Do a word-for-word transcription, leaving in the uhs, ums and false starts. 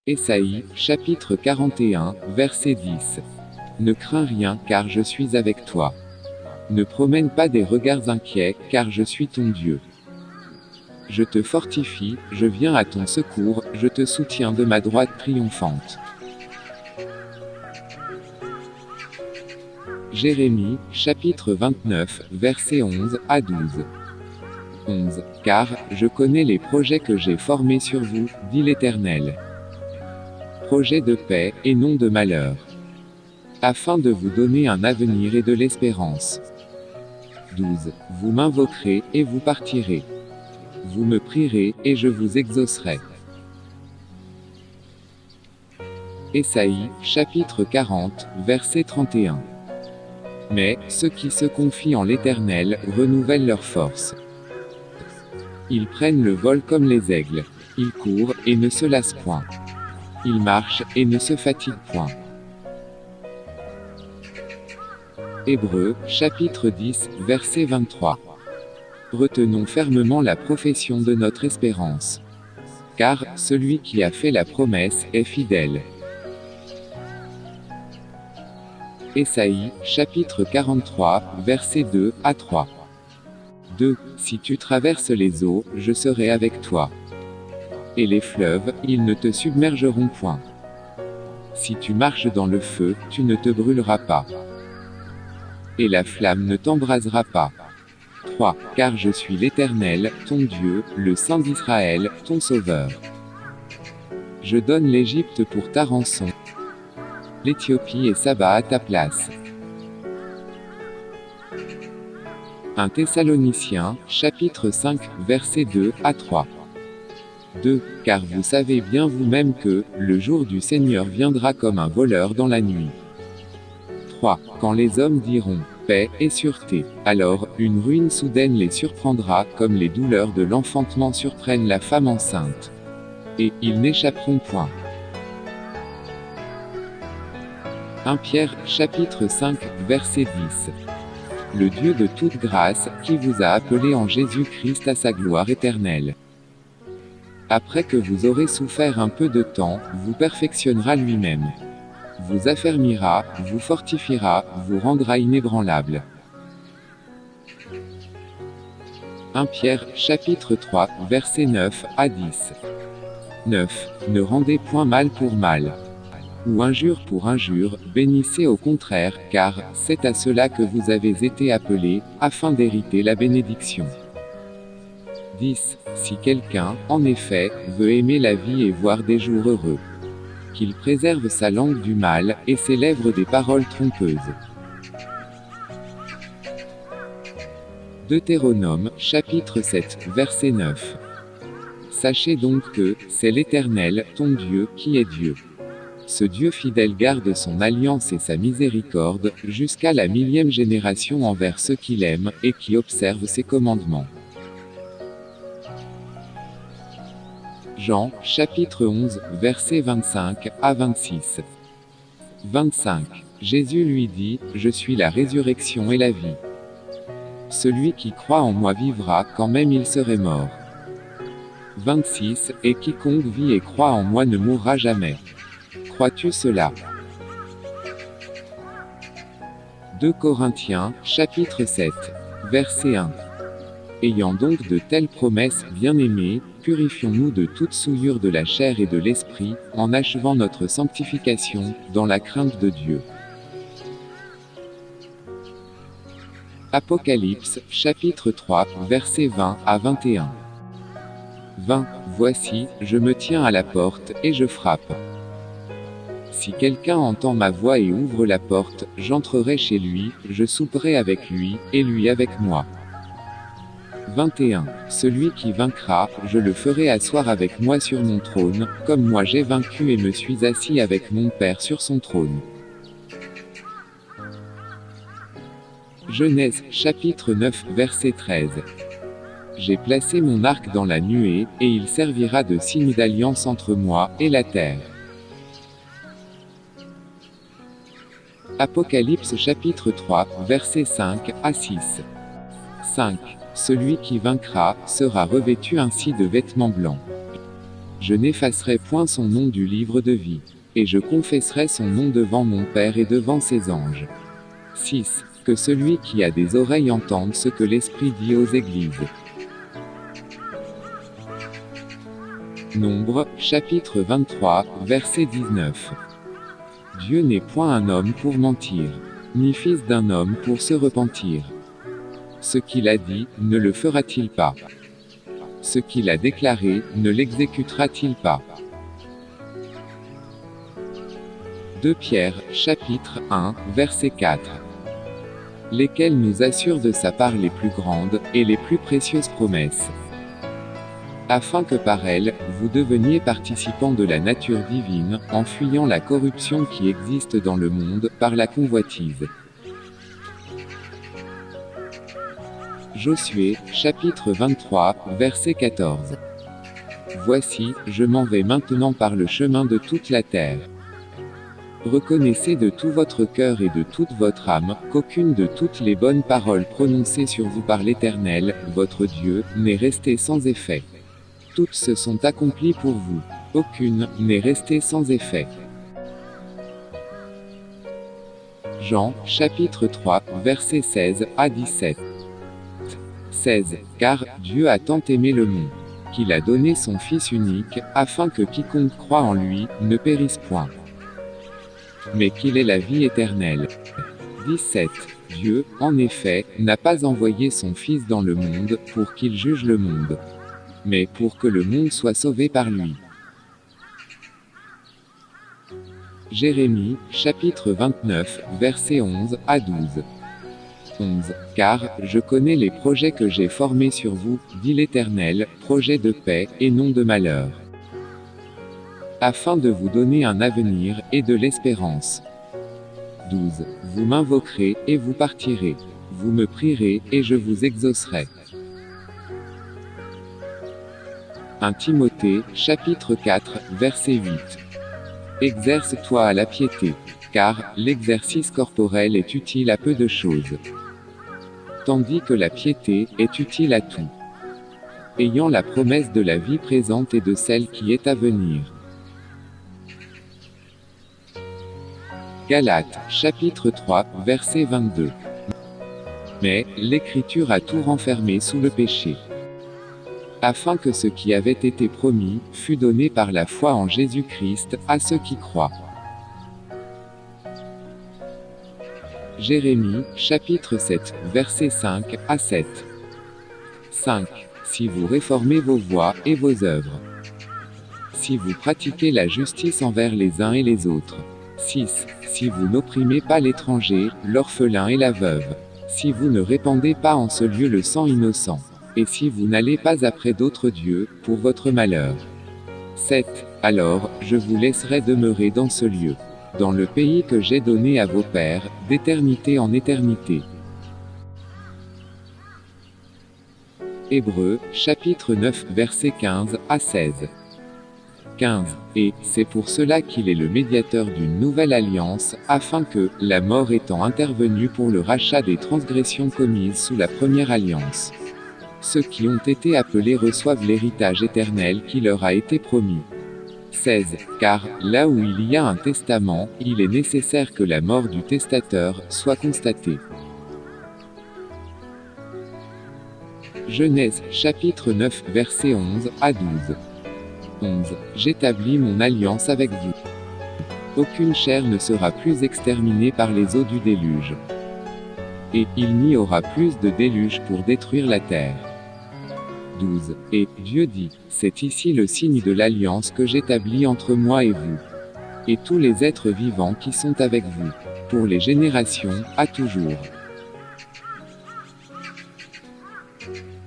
Ésaïe, chapitre quarante et un, verset dix. Ne crains rien, car je suis avec toi. Ne promène pas des regards inquiets, car je suis ton Dieu. Je te fortifie, je viens à ton secours, je te soutiens de ma droite triomphante. Jérémie, chapitre vingt-neuf, versets onze à douze. onze. Car, je connais les projets que j'ai formés sur vous, dit l'Éternel. Projets de paix, et non de malheur. Afin de vous donner un avenir et de l'espérance. douze. Vous m'invoquerez, et vous partirez. Vous me prierez, et je vous exaucerai. Ésaïe, chapitre quarante, verset trente et un. Mais, ceux qui se confient en l'Éternel, renouvellent leur force. Ils prennent le vol comme les aigles. Ils courent, et ne se lassent point. Ils marchent, et ne se fatiguent point. Hébreux, chapitre dix, verset vingt-trois. Retenons fermement la profession de notre espérance. Car, celui qui a fait la promesse, est fidèle. Ésaïe, chapitre quarante-trois, versets deux à trois. deux. Si tu traverses les eaux, je serai avec toi. Et les fleuves, ils ne te submergeront point. Si tu marches dans le feu, tu ne te brûleras pas. Et la flamme ne t'embrasera pas. trois. Car je suis l'Éternel, ton Dieu, le Saint d'Israël, ton Sauveur. Je donne l'Égypte pour ta rançon, l'Éthiopie et Saba à ta place. un Thessaloniciens, chapitre cinq, versets deux à trois. deux. Car vous savez bien vous-même que, le jour du Seigneur viendra comme un voleur dans la nuit. trois. Quand les hommes diront, paix et sûreté, alors, une ruine soudaine les surprendra, comme les douleurs de l'enfantement surprennent la femme enceinte. Et, ils n'échapperont point. un Pierre, chapitre cinq, verset dix. Le Dieu de toute grâce, qui vous a appelé en Jésus-Christ à sa gloire éternelle. Après que vous aurez souffert un peu de temps, vous perfectionnera lui-même. Vous affermira, vous fortifiera, vous rendra inébranlable. un Pierre, chapitre trois, versets neuf à dix. neuf. Ne rendez point mal pour mal. Ou injure pour injure, bénissez au contraire, car, c'est à cela que vous avez été appelés, afin d'hériter la bénédiction. dix. Si quelqu'un, en effet, veut aimer la vie et voir des jours heureux, qu'il préserve sa langue du mal, et ses lèvres des paroles trompeuses. Deutéronome, chapitre sept, verset neuf. Sachez donc que, c'est l'Éternel, ton Dieu, qui est Dieu. Ce Dieu fidèle garde son alliance et sa miséricorde, jusqu'à la millième génération envers ceux qui l'aiment, et qui observent ses commandements. Jean, chapitre onze, versets vingt-cinq à vingt-six. vingt-cinq. Jésus lui dit, je suis la résurrection et la vie. Celui qui croit en moi vivra, quand même il serait mort. vingt-six. Et quiconque vit et croit en moi ne mourra jamais. Crois-tu cela? deux Corinthiens, chapitre sept, verset un. Ayant donc de telles promesses, bien-aimés, purifions-nous de toute souillure de la chair et de l'esprit, en achevant notre sanctification, dans la crainte de Dieu. Apocalypse, chapitre trois, versets vingt à vingt et un. vingt. Voici, je me tiens à la porte, et je frappe. Si quelqu'un entend ma voix et ouvre la porte, j'entrerai chez lui, je souperai avec lui, et lui avec moi. vingt et un. Celui qui vaincra, je le ferai asseoir avec moi sur mon trône, comme moi j'ai vaincu et me suis assis avec mon Père sur son trône. Genèse, chapitre neuf, verset treize. J'ai placé mon arc dans la nuée, et il servira de signe d'alliance entre moi et la terre. Apocalypse chapitre trois, versets cinq à six. cinq. Celui qui vaincra, sera revêtu ainsi de vêtements blancs. Je n'effacerai point son nom du livre de vie. Et je confesserai son nom devant mon Père et devant ses anges. six. Que celui qui a des oreilles entende ce que l'Esprit dit aux églises. Nombre, chapitre vingt-trois, verset dix-neuf. Dieu n'est point un homme pour mentir, ni fils d'un homme pour se repentir. Ce qu'il a dit, ne le fera-t-il pas? Ce qu'il a déclaré, ne l'exécutera-t-il pas? deux Pierre, chapitre un, verset quatre. Lesquels nous assurent de sa part les plus grandes, et les plus précieuses promesses. Afin que par elles, vous deveniez participants de la nature divine, en fuyant la corruption qui existe dans le monde, par la convoitise. Josué, chapitre vingt-trois, verset quatorze. Voici, je m'en vais maintenant par le chemin de toute la terre. Reconnaissez de tout votre cœur et de toute votre âme, qu'aucune de toutes les bonnes paroles prononcées sur vous par l'Éternel, votre Dieu, n'est restée sans effet. Toutes se sont accomplies pour vous. Aucune n'est restée sans effet. Jean, chapitre trois, versets seize à dix-sept. seize. Car Dieu a tant aimé le monde, qu'il a donné son Fils unique, afin que quiconque croit en lui, ne périsse point, mais qu'il ait la vie éternelle. dix-sept. Dieu, en effet, n'a pas envoyé son Fils dans le monde, pour qu'il juge le monde, mais pour que le monde soit sauvé par lui. Jérémie, chapitre vingt-neuf, versets onze à douze. onze. Car, je connais les projets que j'ai formés sur vous, dit l'Éternel, projets de paix, et non de malheur, afin de vous donner un avenir, et de l'espérance. douze. Vous m'invoquerez, et vous partirez. Vous me prierez, et je vous exaucerai. un Timothée, chapitre quatre, verset huit. Exerce-toi à la piété, car l'exercice corporel est utile à peu de choses, tandis que la piété est utile à tout, ayant la promesse de la vie présente et de celle qui est à venir. Galates, chapitre trois, verset vingt-deux. Mais, l'Écriture a tout renfermé sous le péché, afin que ce qui avait été promis, fût donné par la foi en Jésus-Christ, à ceux qui croient. Jérémie, chapitre sept, versets cinq à sept. cinq. Si vous réformez vos voies, et vos œuvres. Si vous pratiquez la justice envers les uns et les autres. six. Si vous n'opprimez pas l'étranger, l'orphelin et la veuve. Si vous ne répandez pas en ce lieu le sang innocent. Et si vous n'allez pas après d'autres dieux, pour votre malheur. sept. Alors, je vous laisserai demeurer dans ce lieu, dans le pays que j'ai donné à vos pères, d'éternité en éternité. Hébreux, chapitre neuf, versets quinze à seize. quinze. Et, c'est pour cela qu'il est le médiateur d'une nouvelle alliance, afin que, la mort étant intervenue pour le rachat des transgressions commises sous la première alliance, ceux qui ont été appelés reçoivent l'héritage éternel qui leur a été promis. seize. Car, là où il y a un testament, il est nécessaire que la mort du testateur soit constatée. Genèse, chapitre neuf, versets onze à douze. onze. J'établis mon alliance avec vous. Aucune chair ne sera plus exterminée par les eaux du déluge. Et, il n'y aura plus de déluge pour détruire la terre. douze. Et, Dieu dit, c'est ici le signe de l'alliance que j'établis entre moi et vous, et tous les êtres vivants qui sont avec vous, pour les générations, à toujours.